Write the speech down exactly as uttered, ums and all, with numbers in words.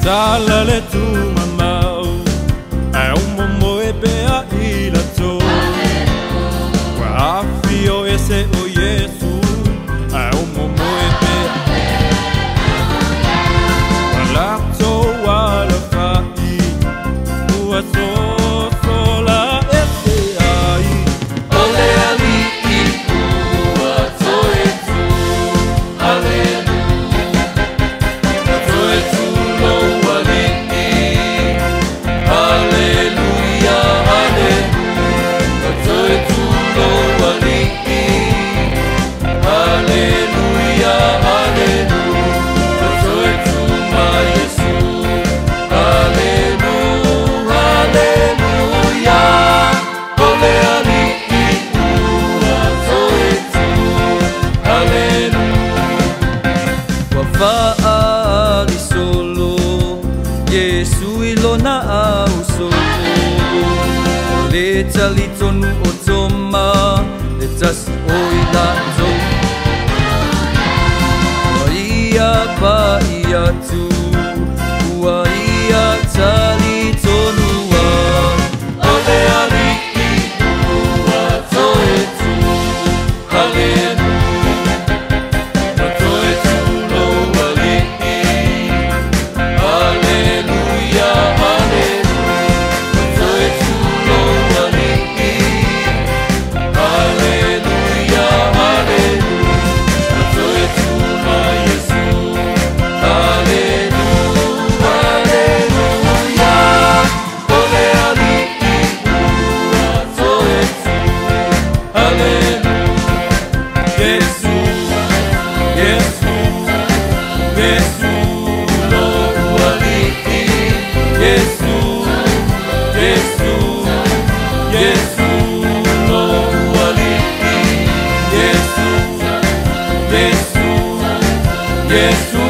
Tala le tu mamau ai o momo e pea I la tō Wa afi o ese o Yesu ai o momo e pea Wa lakto wa la whai Ua so so la ese ai Ole Alii ua Toetu Hallelujah Toetu lo Alii Hallelujah Hallelujah Toetu lo Alii Hallelujah Hallelujah Toetu ma Yesu Hallelujah Hallelujah Ole Alii ua Toetu Hallelujah Wa faali solo Yesu ilona au solo Le tali tonu o toma Le tasi o ilato Wa ia pa ia tu Ua ia tali tonua Ole Alii ua Toetu Hallelujah Toetu lo Alii Hallelujah Hallelujah Toetu lo Alii Hallelujah Hallelujah Toetu ma Yesu Hallelujah Hallelujah Ole Alii ua Toetu Hallelujah Yesu Yesu Yesu lo Alii Yesu Yesu Yesu lo Alii Yesu Yesu Yesu